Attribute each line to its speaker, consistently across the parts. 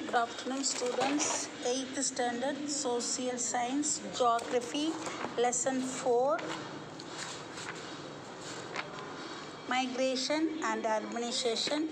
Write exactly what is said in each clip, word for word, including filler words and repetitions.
Speaker 1: Good afternoon, students. eighth standard social science geography lesson four, migration and urbanization,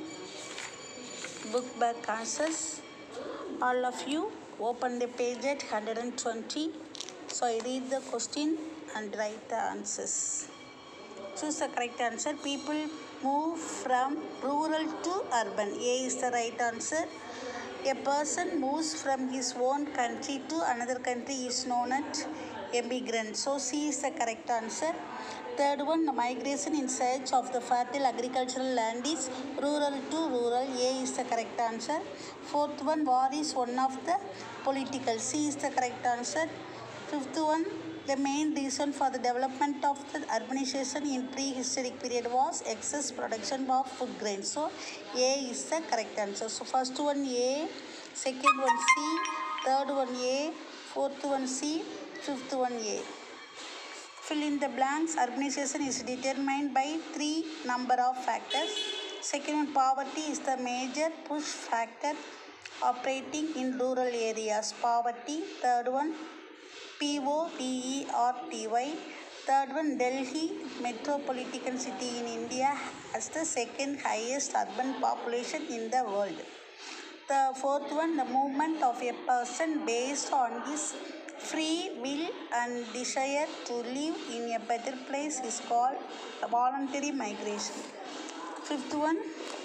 Speaker 1: book back answers. All of you open the page at one hundred twenty. So I read the question and write the answers. Choose the correct answer. People move from rural to urban. A is the right answer. A person moves from his own country to another country is known as emigrant. So C is the correct answer. Third one, the migration in search of the fertile agricultural land is rural to rural. A is the correct answer. Fourth one, war is one of the political. C is the correct answer. Fifth one, the main reason for the development of the urbanization in prehistoric period was excess production of food grains. So A is the correct answer. So first one A, second one C, third one A, fourth one C, fifth one A. Fill in the blanks. Urbanization is determined by three number of factors. Second one, poverty is the major push factor operating in rural areas. Poverty. Third one, P O V E R T Y. Third one, Delhi, metropolitan city in India, has the second highest urban population in the world. The fourth one, the movement of a person based on his free will and desire to live in a better place is called voluntary migration. Fifth one,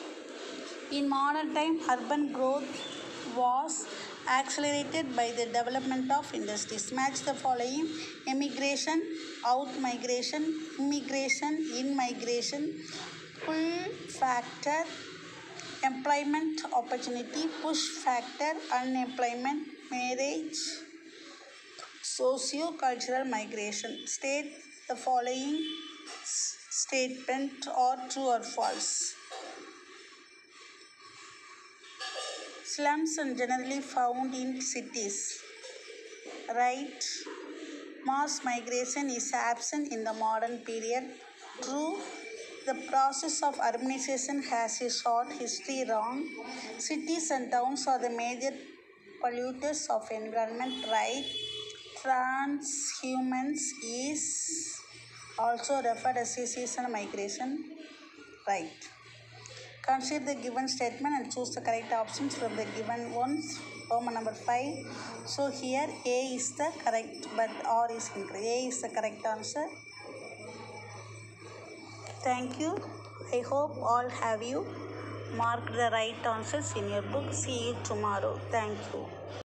Speaker 1: in modern time, urban growth was accelerated by the development of industries. Match the following: immigration, out migration, immigration, in migration, pull factor, employment opportunity, push factor, unemployment, marriage, socio-cultural migration. State the following statement or true or false. Slums are generally found in cities. Right. Mass migration is absent in the modern period. True. The process of urbanization has a short history. Wrong. Cities and towns are the major polluters of environment. Right. Transhumance is also referred as a seasonal migration. Right. Consider the given statement and choose the correct options from the given ones. Roman number five. So here A is the correct, but R is incorrect. A is the correct answer. Thank you. I hope all have you marked the right answers in your book. See you tomorrow. Thank you.